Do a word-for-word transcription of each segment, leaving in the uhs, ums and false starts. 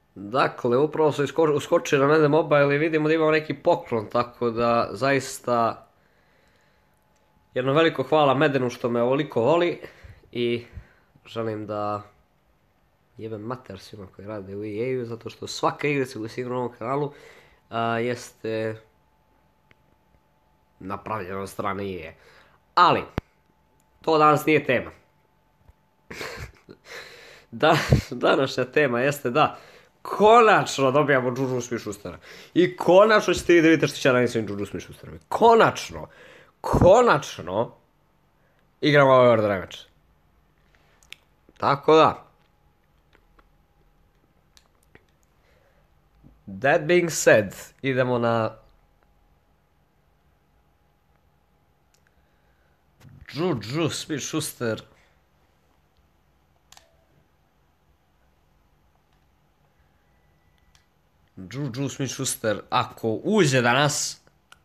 Dakle, upravo se uskočio na Mede Mobile i vidimo da imamo neki poklon, tako da zaista jedno veliko hvala Medenu što me ovoliko voli i želim da jebem mater svima koji rade u E A-u, zato što svaka igrica koju se igra na ovom kanalu a, jeste napravljena od strane E A. Ali, to danas nije tema. Da, današnja tema jeste da konačno dobijamo Juju Smith-Schustera. I konačno ćete vi da vidite što će raditi s ovim Juju Smith-Schusterom. Konačno, konačno igramo ovaj overdrive match. Tako da. That being said, idemo na Juju Smith-Schuster. Juju Smith-Schuster, ako uđe danas...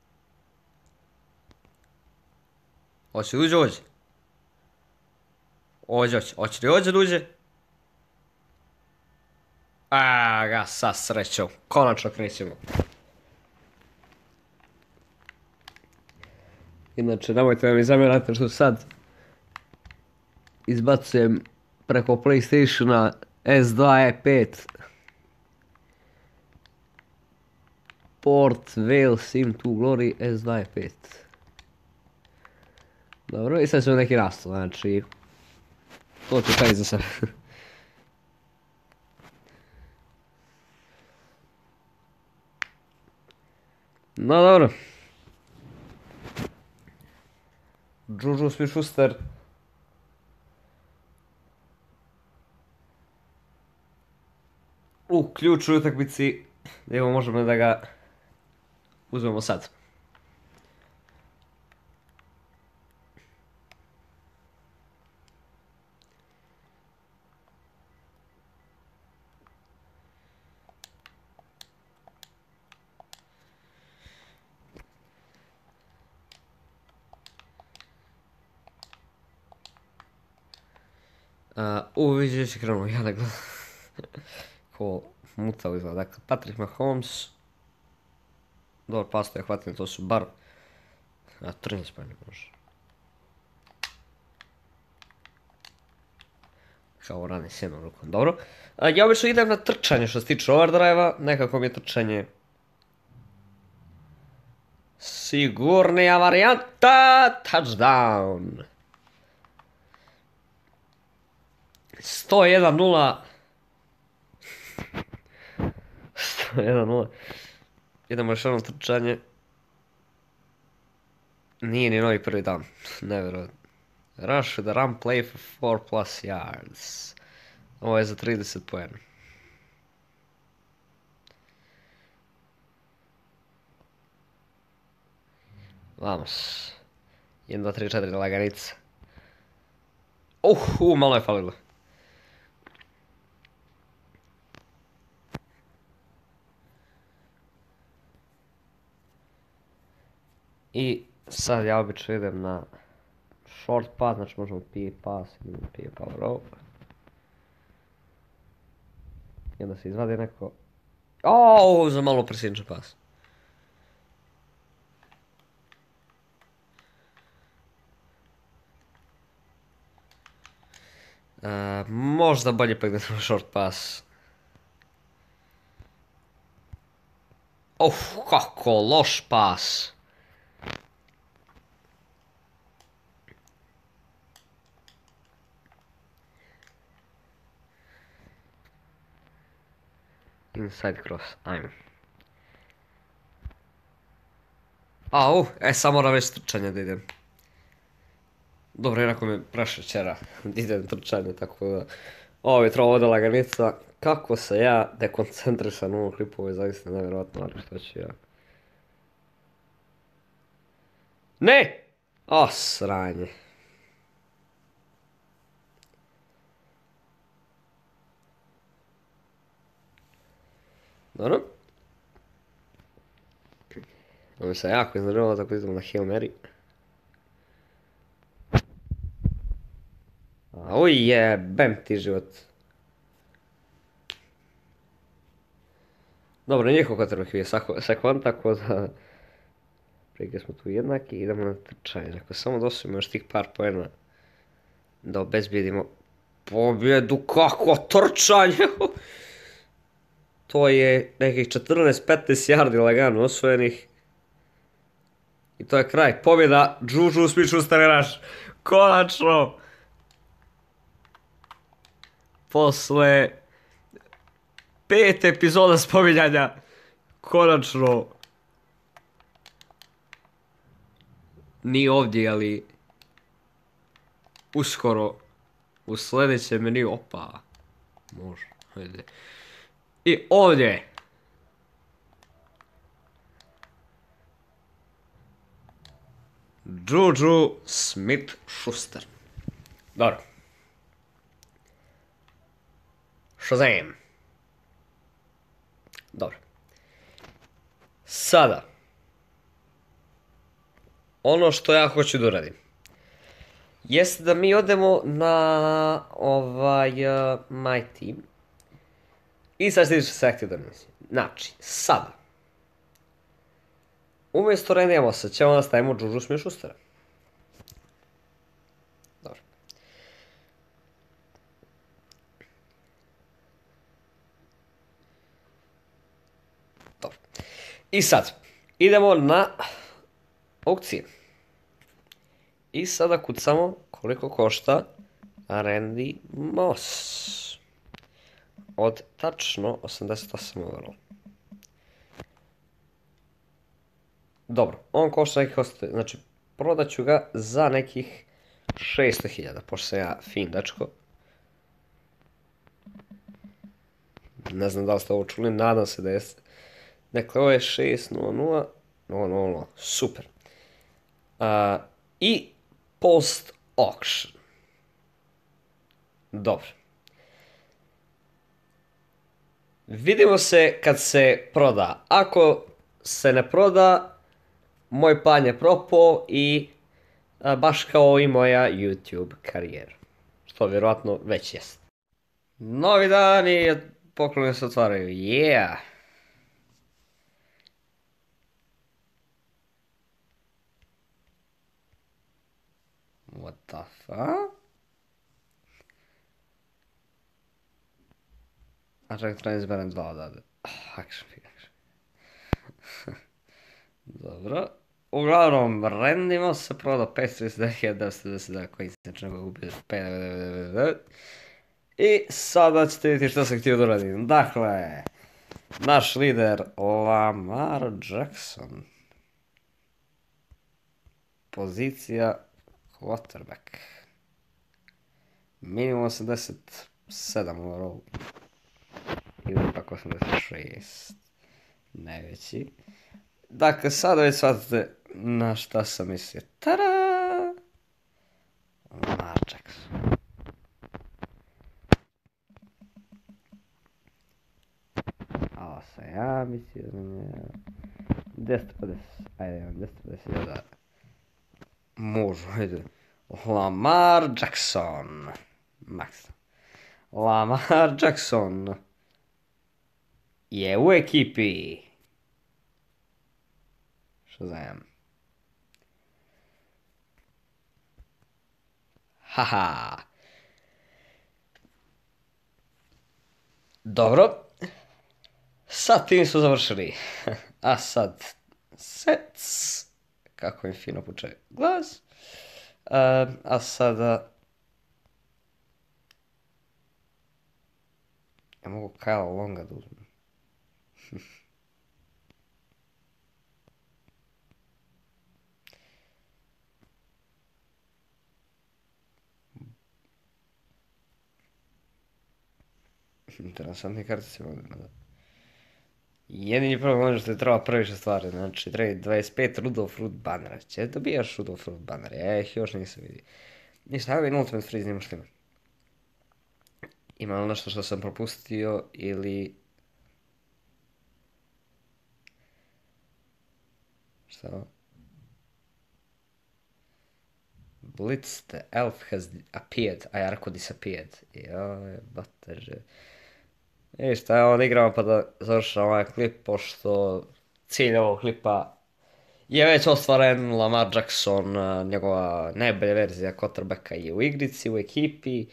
Hoće uđe, uđe. Ođe, oće. Oće li ođe da uđe? A ga, sa srećom. Konačno krećemo. Inače, nemojte da mi zamjerate što sad izbacujem preko PlayStationa S dva E pet Port Veil Sim to Glory S dva E pet. Dobro, i sad ćemo neki nastav, znači... To ću taj za sebe. No dobro. Juju Smith-Schuster. U ključnoj utakmici. Evo možemo da ga uzmemo sad. Uh, u, vidiš će krenuo, ja da gledam. Ko mutao izgleda. Dakle, Patrick Mahomes. Dobar pasto je hvatim, to su bar... A, trinaest pojena može. Kao rani s jednom rukom, dobro. A, ja obično idem na trčanje što se tiče overdrive-a. Nekako mi je trčanje... Sigurnija varijanta! Touchdown! sto jedan nula. sto jedan nula. Idemo još jedno trčanje. Nije ni novi prvi dan. Nevjerojatno. Rush the run play for four plus yards. Ovo je za trideset poena. Vamos. jedan, dva, tri, četiri laganica. Uh, uh, malo je falilo. I sad ja obično idem na short pass, znači možemo P A pass ili P A power row. I onda se izvadi neko... Oooo, za malo presinčan pas. Uh, možda bolje pa idem na short pass. Uf, kako loš pas. Inside cross, ajme. Au, e sad moram već trčanje da idem. Dobro, jednako me prešećera da idem trčanje, tako da... Ovo je trova voda laganica. Kako se ja dekoncentrišan u ovom klipu, ovo je zaista nevjerojatno, ali što ću ja... Ne! O, sranje. Dobro. Ovo mi se jako iznerviralo, tako idemo na Hail Mary. Uj, jebem ti život. Dobro, nije quarterback je Saquon, tako da... Prije smo tu jednaki, idemo na trčanje. Dakle, samo da osvojimo još tih par poena da obezbijedimo pobjedu. Kako trčanje! To je nekih četrnaest petnaest yardi lagano osvojenih. I to je kraj. Pobjeda Juju Smith-Schuster je naš. Konačno! Posle pet epizoda spominjanja. Konačno. Ni ovdje, ali uskoro u sljedećem meniju. Opa. Može. Hajde. I ovdje. Juju Smith-Schuster. Dobro. Shazam. Dobro. Sada. Ono što ja hoću da uradim. Jeste da mi odemo na ovaj uh, My Team. I sad sljedeće Selected Dynasty. Znači, sada. Umjesto Randy Mossa ćemo da stavimo Juju Smith-Schustera. Dobro. Dobro. I sad, idemo na aukcije. I sada kucamo koliko košta Randy Moss. Od tačno osamdeset osam overall. Dobro, on košta nekih osto, znači prodat ću ga za nekih šesto hiljada, pošto sam ja fin dečko. Ne znam da li ste ovo čuli, nadam se da jeste. Dakle, ovo je šest nula nula nula nula, super. Uh, I post auction. Dobro. Vidimo se kad se proda. Ako se ne proda, moj plan je propao i a, baš kao i moja YouTube karijera. Što vjerojatno već jest. Novi dan i pokloni se otvaraju. Yeah! What the fuck? A čak treba izberem dva odavde. Action figure. Dobro. Uglavnom, Randy Moss se prodao petsto trideset devet hiljada devetsto devedeset devet koji se nečega gubio pet devet devet devet. I sada ćete vidjeti što sam htio da uradim. Dakle, naš lider Lamar Jackson. Pozicija quarterback. Minimum osamdeset sedam overall. Ili ipak osamdeset šest. Najveći. Dakle, sada već shvatite na šta sam mislio. Tada! Lamar Jackson. Ovo sam ja mislio da mi je... deset pedeset. Ajde, imam deset pedeset hiljada. Možu, ajde. Lamar Jackson. Max. Lamar Jackson je u ekipi. Shazam. Haha. Dobro. Sad tim su završili. A sad sets. Kako im fino puče glas. Uh, a sada... Ja mogu Kyle Longa da uzmem. Interesantne kartice mogu da. Jedini problem je što je treba previše stvari, znači treba dvadeset pet Rudolph Root bannera. Če dobijaš Rudolph Root bannera? Ja ih još nisam vidio. Ništa, evo in Ultimate Freeze, nima što ima. Ima li nešto što sam propustio ili... Šta ovo? Blitz, the elf has appeared. A ja rekao disappeared. Joj, bateže. I šta je on igrao pa da završava ovaj klip, pošto cilj ovog klipa je već ostvaren. Lamar Jackson, uh, njegova najbolja verzija quarterbacka je u igrici, u ekipi.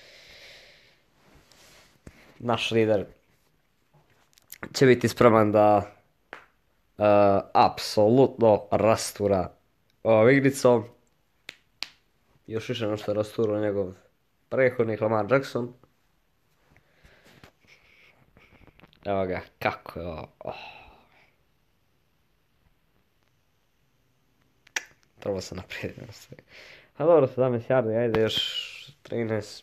Naš lider će biti spreman da uh, apsolutno rastura ovom igricom. Još više nešto je rasturao njegov prethodnik Lamar Jackson. Evo ga, kako je ovo. Oh. Trebao sam naprijed. A dobro, sedamnaest yardi, ajde još trinaest.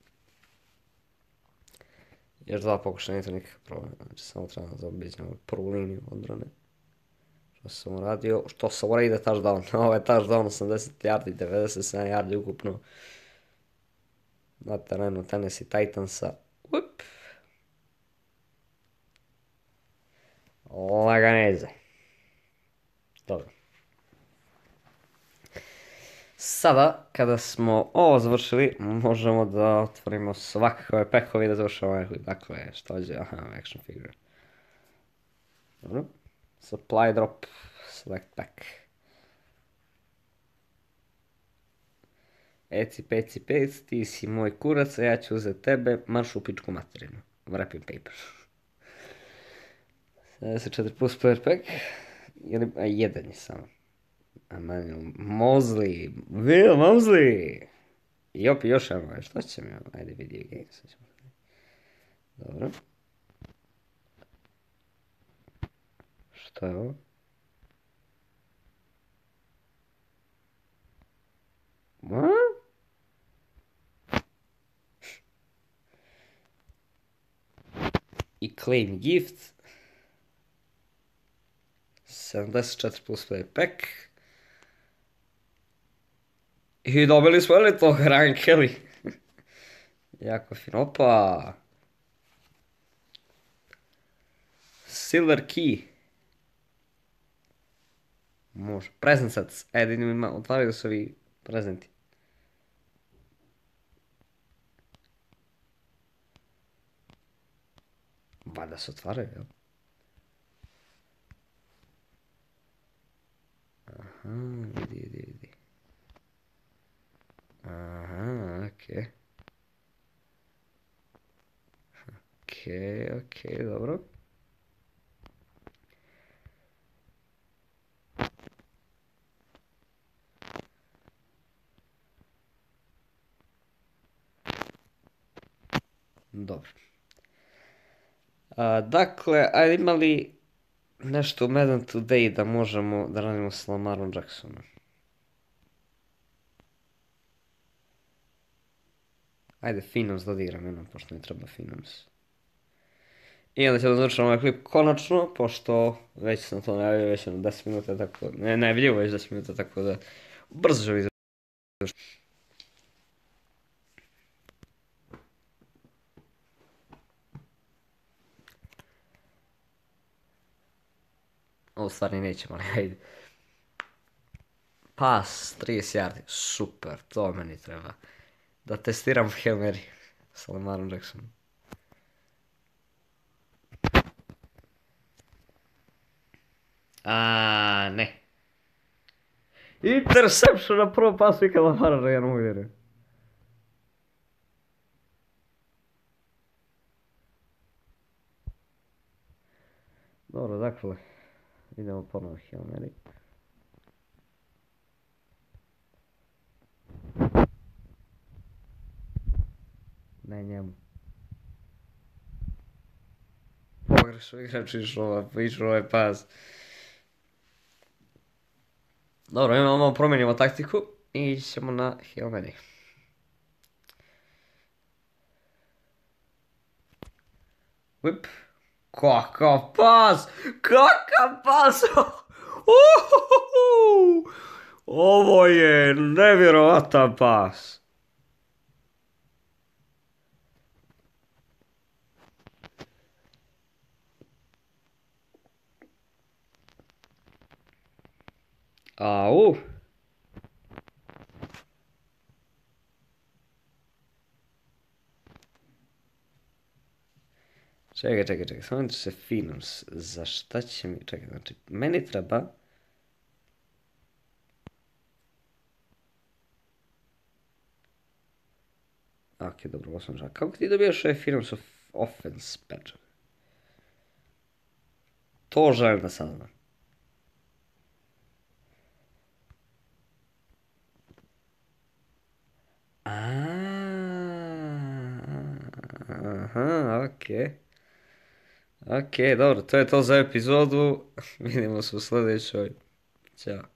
Još dva pokušaja, nije to nikakav problem. Znači, samo treba zaobići na prvu liniju odbrane. Što sam uradio, što sam uradio ide touchdown. Ovo je touchdown, osamdeset yardi, devedeset sedam yardi ukupno. Na terenu Tennessee Titansa. Up. Laganeze. Dobro. Sada, kada smo ovo završili, možemo da otvorimo svakakve pekovi da završamo ovaj klip. Dakle, što je, aha, action figure. Dobro. Supply drop, select pack. Eci, peci, pec, ti si moj kurac, a ja ću uzeti tebe, marš u pičku materinu. Wrapping paper. sedamdeset četiri plus player pack. Ili, a jedan je samo. Emmanuel Mosley. Will Mosley. I opet još jedno, što će mi, ajde video games. Dobro. Što je ovo? What? I claim gift. sedamdeset četiri plus player pack. I dobili smo li to Ryan Kelly? Jako fino. Opa. Silver key. Može. Present sets. Ajde idemo, otvaraju se ovi prezenti. Valjda se otvaraju, jel? Aha, vidi, vidi, vidi. Aha, okej. Okay. Okej, okay, okej, okay, dobro. Dobro. A, dakle, ajde imali nešto u Madden Today da možemo da radimo s Lamarom Jacksonom. Ajde, Finums da odigram jednom, pošto mi treba Finums. I onda ćemo da završiti ovaj klip konačno, pošto već sam to najavio već jedno deset minuta, tako ne, najavljivo već deset minuta, tako da brzo ćemo izvršiti. Ovo stvarno nećemo, ali ajde. Pas, trideset yardi, super, to meni treba. Da testiram Hail Mary sa Lamarom Jacksonom. A ne. Interception na prvom pasu i kada Lamara, ja ne mogu vjerujem. Dobro, dakle, idemo ponovo Hail Mary. Ne njemu. Pogrešno igrač išao ovaj pas. Dobro, imamo, promijenimo taktiku i ići ćemo na Hail Mary. Whip. Kakav pas! Kakav pas! Ovo je nevjerovatan pas. Au. Čekaj, čekaj, čekaj, samo da se finom, za šta će mi, čekaj, znači, meni treba... Ok, dobro, ovo sam žao. Kako ti dobijaš ovaj Films of Offense patch? To želim da saznam. Aha, okej. Ok, dobro, to je to za epizodu. Vidimo se u sljedećoj. Ćao.